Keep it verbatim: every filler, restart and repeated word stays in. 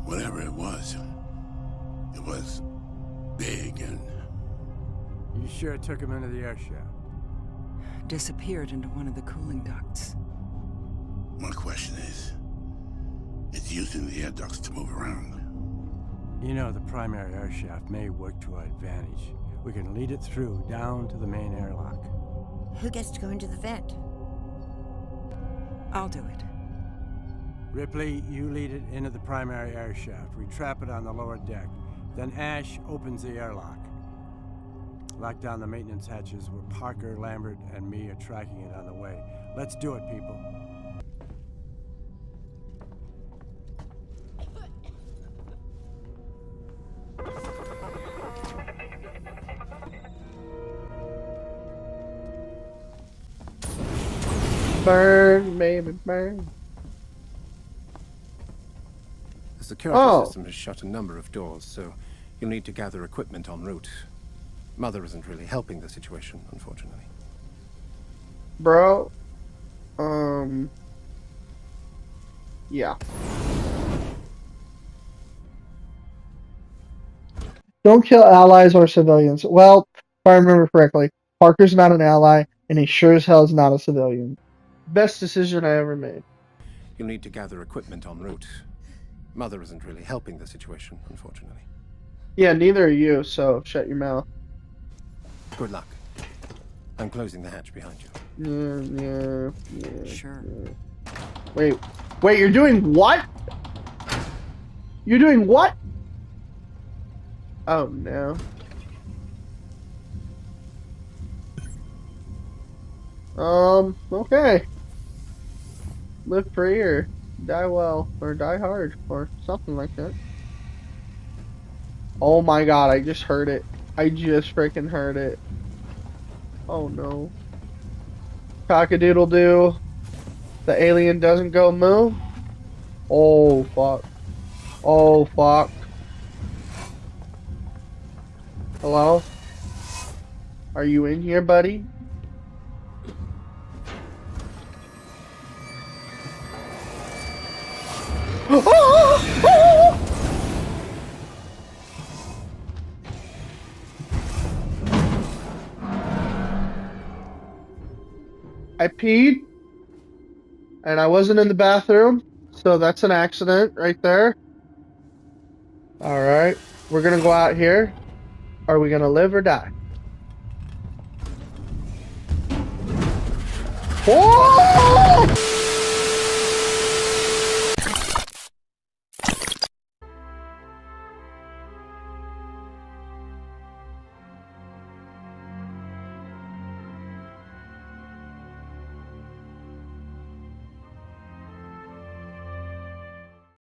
Whatever it was, it was big and... You sure it took him into the air shaft? Disappeared into one of the cooling ducts. My question is, it's using the air ducts to move around. You know, the primary air shaft may work to our advantage. We can lead it through, down to the main airlock. Who gets to go into the vent? I'll do it. Ripley, you lead it into the primary air shaft. We trap it on the lower deck. Then Ash opens the airlock. Lock down the maintenance hatches where Parker, Lambert, and me are tracking it on the way. Let's do it, people. Burn, baby, burn. The security Oh. system has shut a number of doors, so you'll need to gather equipment en route. Mother isn't really helping the situation, unfortunately. Bro. Um. Yeah. Don't kill allies or civilians. Well, if I remember correctly, Parker's not an ally, and he sure as hell is not a civilian. Best decision I ever made. You'll need to gather equipment en route. Mother isn't really helping the situation, unfortunately. Yeah, neither are you, so shut your mouth. Good luck. I'm closing the hatch behind you. Yeah, yeah, yeah. Sure. Yeah. Wait, wait, you're doing what? You're doing what? Oh, no. Um, okay. Live free or die well, or die hard, or something like that. Oh my god, I just heard it. I just freaking heard it. Oh no. Cock-a-doodle-doo. The alien doesn't go moo. Oh fuck. Oh fuck. Hello? Are you in here, buddy? I peed, and I wasn't in the bathroom, so that's an accident right there. Alright, we're gonna go out here. Are we gonna live or die? Whoa!